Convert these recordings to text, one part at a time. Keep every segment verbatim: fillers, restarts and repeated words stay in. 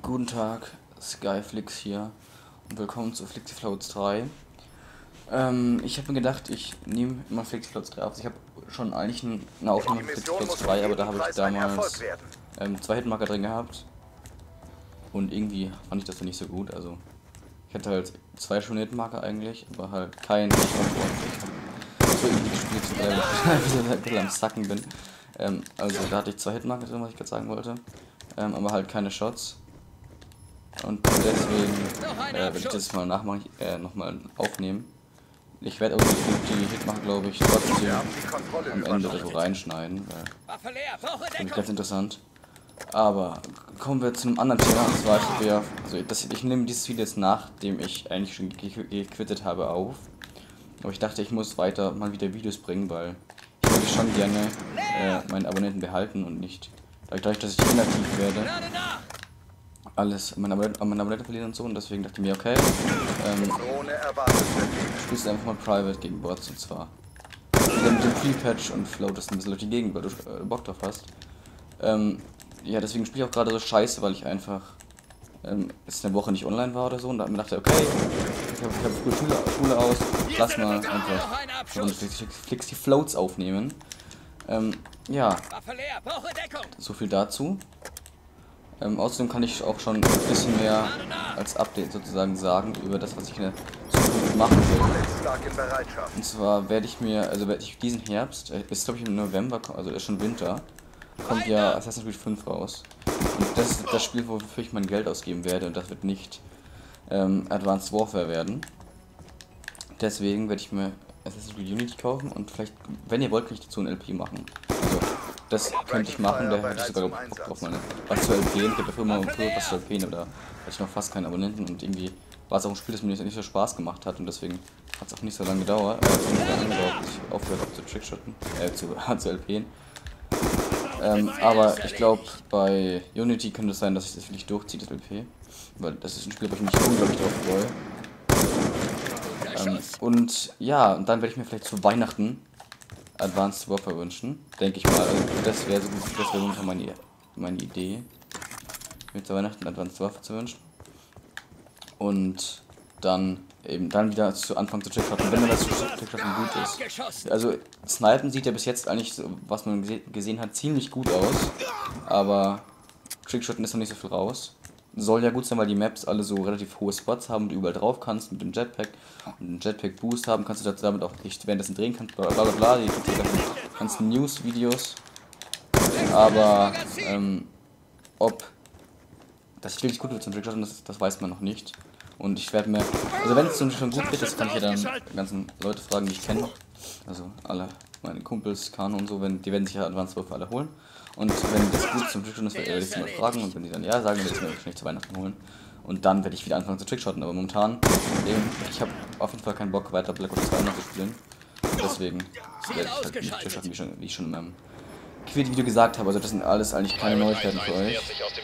Guten Tag, Skyflix hier und willkommen zu FlixiFloats drei. Ähm, ich habe mir gedacht, ich nehme immer FlixiFloats drei auf. Ich habe schon eigentlich eine Aufnahme von FlixiFloats zwei, aber da habe ich damals ähm, zwei Hitmarker drin gehabt und irgendwie fand ich das dann nicht so gut. Also ich hatte halt zwei schöne Hitmarker eigentlich, aber halt kein so irgendwie gespielt zu bleiben, weil ich ein bisschen am Sacken bin. Ähm, also da hatte ich zwei Hitmarker drin, was ich gerade sagen wollte, ähm, aber halt keine Shots. Und deswegen äh, werde ich das mal nachmachen, äh, nochmal aufnehmen. Ich werde aber die, die Hitmacher, glaube ich, trotzdem am Ende oder so reinschneiden, weil finde ich ganz interessant. Aber kommen wir zu einem anderen Thema, und zwar, ich, ja, also das, ich nehme dieses Video jetzt, nachdem ich eigentlich schon gequittet habe, auf. Aber ich dachte, ich muss weiter mal wieder Videos bringen, weil ich würde schon gerne äh, meinen Abonnenten behalten und nicht, dadurch, dass ich inaktiv werde, alles meine Abonnenten, meine Abonnenten verlieren und so, und deswegen dachte ich mir, okay, ähm, spielst du einfach mal Private gegen Bots, und zwar wieder mit dem Pre-Patch und floatest ein bisschen durch die Gegend, weil du äh, Bock drauf hast. Ähm, ja, deswegen spiele ich auch gerade so scheiße, weil ich einfach ähm, jetzt eine Woche nicht online war oder so, und da mir dachte, okay, ich habe hab früher Schule, Schule aus, lass mal einfach so FlixiFloats aufnehmen. Ähm, ja, so viel dazu. Ähm, außerdem kann ich auch schon ein bisschen mehr als Update sozusagen sagen über das, was ich in der Zukunft machen will. Und zwar werde ich mir, also werde ich diesen Herbst, äh, ist glaube ich im November, also ist schon Winter, kommt ja Assassin's Creed fünf raus. Und das ist das Spiel, wofür ich mein Geld ausgeben werde, und das wird nicht ähm, Advanced Warfare werden. Deswegen werde ich mir Assassin's Creed Unity kaufen und vielleicht, wenn ihr wollt, kann ich dazu ein L P machen. Also, das könnte ich machen, da hätte ich sogar Bock drauf, mal was zu L P en. Ich habe ja immer was zu L P en, oder hatte ich noch fast keinen Abonnenten, und irgendwie war es auch ein Spiel, das mir nicht so Spaß gemacht hat, und deswegen hat es auch nicht so lange gedauert, äh, so lange gedauert, bis ich aufgehört habe zu Trickshotten, äh, zu, zu L P en. Ähm, aber ich glaube, bei Unity könnte es sein, dass ich das wirklich durchziehe, das L P, weil das ist ein Spiel, wo ich mich unglaublich drauf freue. Ähm, und ja, und dann werde ich mir vielleicht zu Weihnachten Advanced Warfare wünschen, denke ich mal. Also das wäre so gut, das wäre momentan meine, meine Idee, mir zu Weihnachten Advanced Warfare zu wünschen. Und dann eben dann wieder zu Anfang zu Trickshotten, wenn dann das Trickshotten gut ist. Also Snipen sieht ja bis jetzt eigentlich, so, was man gese gesehen hat, ziemlich gut aus, aber Trickshotten ist noch nicht so viel raus. Soll ja gut sein, weil die Maps alle so relativ hohe Spots haben und du überall drauf kannst mit dem Jetpack und dem Jetpack Boost haben, kannst du damit auch nicht währenddessen drehen kannst, bla bla bla, die ganzen News-Videos. Aber ähm, ob das wirklich gut wird zum Trickshotten, das, das weiß man noch nicht. Und ich werde mir, also wenn es zum schon gut wird, das kann ich ja dann die ganzen Leute fragen, die ich kenne. Also alle meine Kumpels, Kano und so, wenn, die werden sich ja Advanced Warfare alle holen. Und wenn das gut zum Trickshotten ist, werde ich sie mal fragen, und wenn die dann ja sagen, dann werde ich mir wahrscheinlich zu Weihnachten holen. Und dann werde ich wieder anfangen zu Trickshotten, aber momentan, eben, ich habe auf jeden Fall keinen Bock, weiter Black Ops zwei noch zu spielen. Und deswegen werde ich halt nicht Trickshotten, wie, schon, wie ich schon in meinem Quid-Video gesagt habe. Also das sind alles eigentlich keine Neuigkeiten für euch.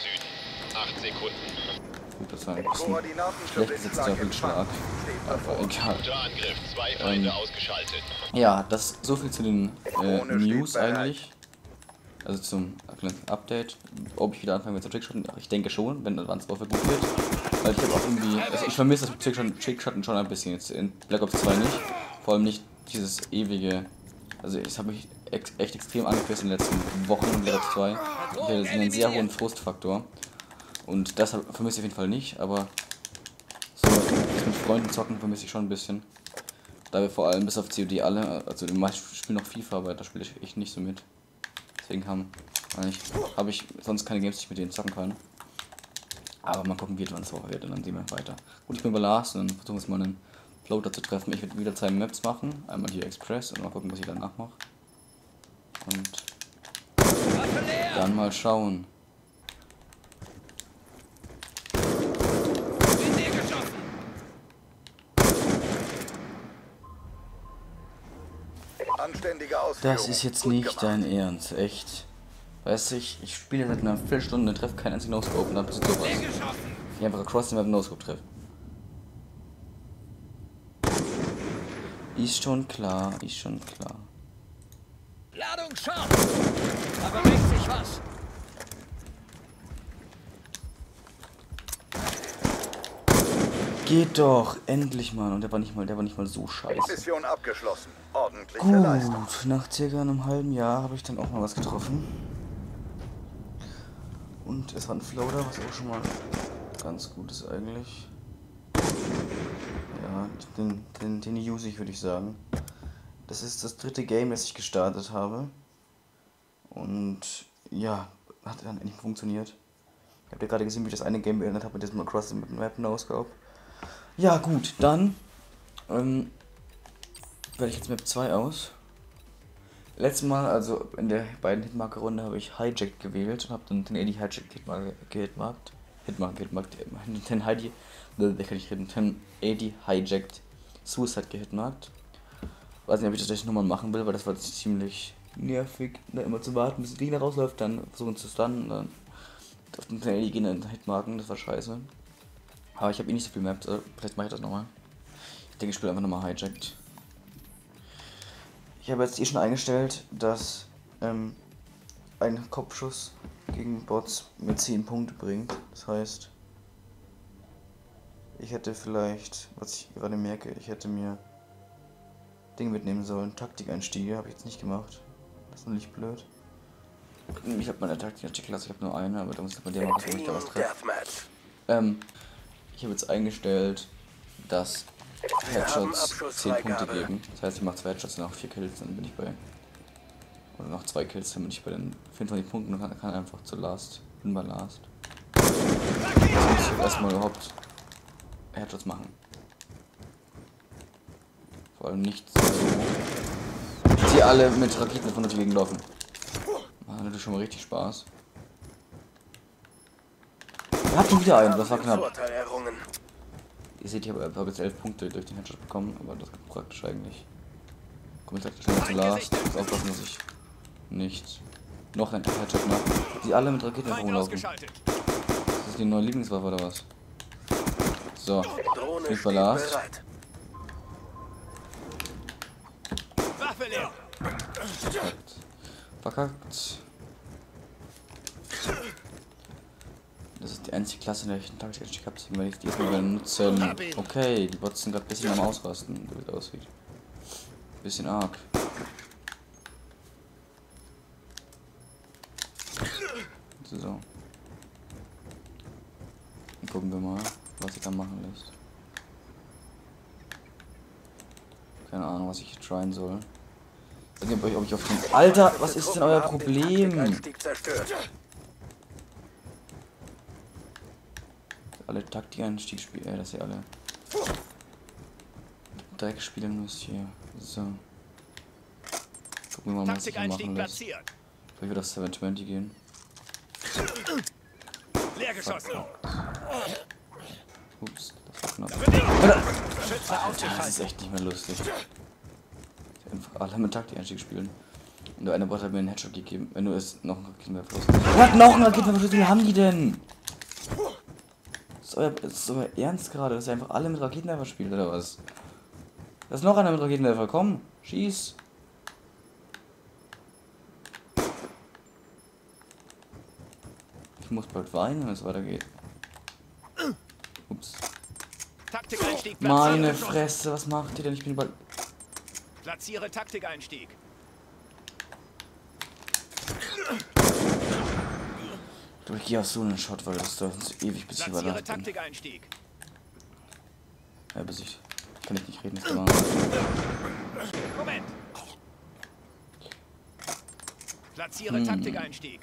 Gut, das war ein bisschen schlecht gesetzter Rückschlag, aber egal. Ähm, ja, das so viel zu den äh, News eigentlich. Also zum Update. Ob ich wieder anfangen werde zu Trickshotten? Ich denke schon, wenn Advanced Warfare gut wird. Weil ich habe auch irgendwie, also ich vermisse das Trickshotten schon ein bisschen jetzt in Black Ops zwei nicht. Vor allem nicht dieses ewige, also es hat mich ex echt extrem angepisst in den letzten Wochen in Black Ops zwei. Ich hatte einen sehr hohen Frustfaktor. Und das vermisse ich auf jeden Fall nicht, aber so das mit Freunden zocken vermisse ich schon ein bisschen. Da wir vor allem bis auf C O D alle, also die meisten spielen noch FIFA, aber da spiele ich echt nicht so mit. Deswegen haben, habe ich sonst keine Games, die ich mit denen zocken kann. Aber mal gucken, wie es Woche wird, und dann sehen wir weiter. Gut, ich bin bei Lars, und dann versuchen wir es mal einen Floater zu treffen. Ich werde wieder zwei Maps machen, einmal hier Express, und mal gucken, was ich danach mache. Und dann mal schauen. Das ist jetzt nicht dein Ernst, echt. Weißt du, ich, ich spiele seit einer Viertelstunde, treffe keinen einzigen No-Scope, und dann passiert sowas. Ich einfach across den Map No-Scope treffe. Ist schon klar, ist schon klar. Ladung scharf! Da bewegt sich was! Geht doch, endlich mal. Und der war nicht mal, der war nicht mal so scheiße. Mission abgeschlossen. Ordentliche Gut, Leistung. nach circa einem halben Jahr habe ich dann auch mal was getroffen. Und es war ein Floater, was auch schon mal ganz gut ist eigentlich. Ja, den, den, den use ich, würde ich sagen. Das ist das dritte Game, das ich gestartet habe. Und ja, hat dann endlich funktioniert. Ich habe ja gerade gesehen, wie ich das eine Game beendet habe mit diesem Across the Map No-Scope. Ja gut, dann ähm, wähle ich jetzt Map zwei aus. Letztes Mal, also in der beiden Hitmarker-Runde, habe ich Hijacked gewählt und habe dann den Eddie Hijacked gehitmarkt. Hitmark, gehitmarkt, den Heidi, ne, ich kann nicht reden, den Eddie Hijacked Suicide gehitmarkt. Weiß nicht, ob ich das gleich nochmal machen will, weil das war ziemlich nervig, da immer zu warten, bis der Gegner rausläuft, dann versuchen zu stunnen, dann auf den Eddie gehen und Hitmarken, das war scheiße. Aber ich habe eh nicht so viel Maps, also vielleicht mache ich das nochmal. Ich denke, ich spiele einfach nochmal Hijacked. Ich habe jetzt eh schon eingestellt, dass ähm, ein Kopfschuss gegen Bots mir zehn Punkte bringt. Das heißt, ich hätte vielleicht, was ich gerade merke, ich hätte mir Dinge mitnehmen sollen. Taktikeinstiege habe ich jetzt nicht gemacht. Das ist nicht blöd. Ich habe meine Taktikklasse, ich habe nur eine, aber da muss ich bei der machen, wenn ich da was treffe. Ähm, ich habe jetzt eingestellt, dass Headshots zehn Punkte geben. Das heißt, ich mache zwei Headshots und auch vier Kills, dann bin ich bei. Oder noch zwei Kills, dann bin ich bei den vierundzwanzig Punkten und kann, kann einfach zu Last. Bin bei Last. Jetzt muss ich erstmal überhaupt Headshots machen. Vor allem nicht so. Die alle mit Raketen von der Gegend laufen. Macht natürlich schon mal richtig Spaß. Wir hatten wieder einen, das war knapp. Ihr seht, ich habe hab jetzt elf Punkte durch den Headshot bekommen, aber das ist praktisch eigentlich. Komm, ich sag schnell zu Last. Ich muss aufpassen, dass ich nicht noch einen Headshot mache. Die alle mit Raketen rumlaufen. Ist das die neue Lieblingswaffe oder was? So, ich bei Last. Verkackt. Verkackt. Das ist die einzige Klasse, in der ich einen Taktik habe, deswegen werde ich die erstmal benutzen. Okay, die Bots sind gerade ein bisschen am Ausrasten, wie das aussieht. Bisschen arg. So. Dann gucken wir mal, was ich da machen lässt. Keine Ahnung, was ich hier tryen soll. Ich weiß nicht, ob ich, ob ich auf den... Alter, was ist denn euer Problem? Alle Taktikeinstieg spielen, äh, dass ihr alle Dreck spielen müsst hier. So. Gucken wir mal, was ich hier machen lässt. Vielleicht wird das sieben zwanzig gehen. Ups, das war knapp. Alter, das ist echt nicht mehr lustig. Einfach alle mit Taktikeinstieg spielen. Und der eine Bot hat mir einen Headshot gegeben. Wenn du es noch einen Raketenwerfer hast. Was? Noch einen Raketenwerfer? Wie haben die denn? Das ist euer, das ist euer Ernst gerade, dass ihr einfach alle mit Raketenwerfer spielt, oder was? Da ist noch einer mit Raketenwerfer. Komm, schieß. Ich muss bald weinen, wenn es weitergeht. Ups. Meine Fresse, was macht ihr denn? Ich bin bald... Platziere Taktikeinstieg. Ich gehe auf so einen Shot, weil das dauert so ewig, bis ich über Nacht bin. Taktikeinstieg. Ja, bis ich... Kann ich nicht reden, ist immer... Moment. Platziere Hm. Taktikeinstieg.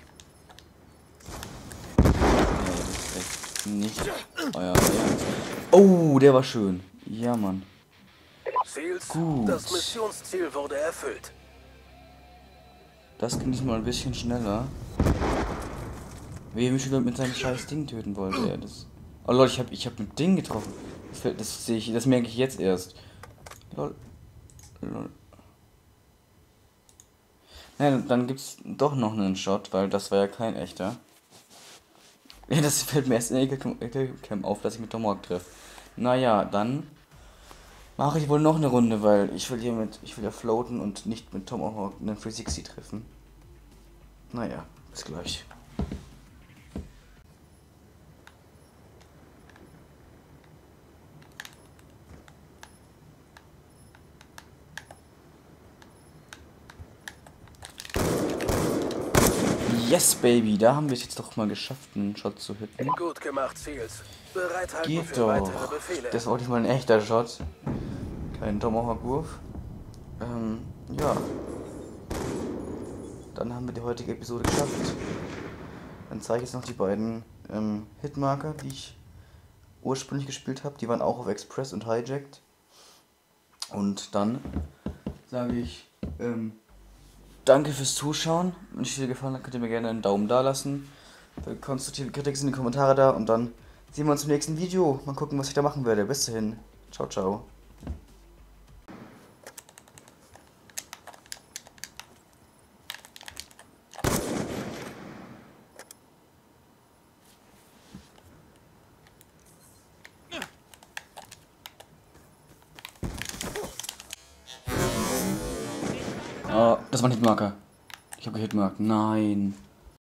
Ja, das ist echt nicht euer Ernst. Oh, der war schön. Ja, Mann. Ziels, Gut. das Missionsziel wurde erfüllt. Das ging diesmal ein bisschen schneller. Wie er mich wieder mit seinem scheiß Ding töten wollte, ja, das... Oh Leute, ich hab, ich hab ein Ding getroffen. Das, fällt- das sehe ich, das merke ich jetzt erst. Lol. Lol. Naja, dann gibt's doch noch einen Shot, weil das war ja kein echter. Ja, das fällt mir erst in der Ekelcam auf, dass ich mit Tomahawk treffe. Naja, dann mache ich wohl noch eine Runde, weil ich will hier mit, ich will ja floaten und nicht mit Tomahawk einen dreihundertsechzig treffen. Naja, bis gleich. Yes, Baby, da haben wir es jetzt doch mal geschafft, einen Shot zu hitten. Gut gemacht, Seals. Bereithalten Geht für doch. weitere Befehle. Das war diesmal ein echter Shot. Kein Tomahawk-Wurf. Ähm, ja. Dann haben wir die heutige Episode geschafft. Dann zeige ich jetzt noch die beiden ähm, Hitmarker, die ich ursprünglich gespielt habe. Die waren auch auf Express und Hijacked. Und dann sage ich ähm, danke fürs Zuschauen. Wenn euch dir gefallen hat, könnt ihr mir gerne einen Daumen da lassen. Konstruktive Kritik sind in die Kommentare da. Und dann sehen wir uns im nächsten Video. Mal gucken, was ich da machen werde. Bis dahin. Ciao, ciao. Oh, das war ein Hitmarker. Ich habe gehitmarkt. Nein.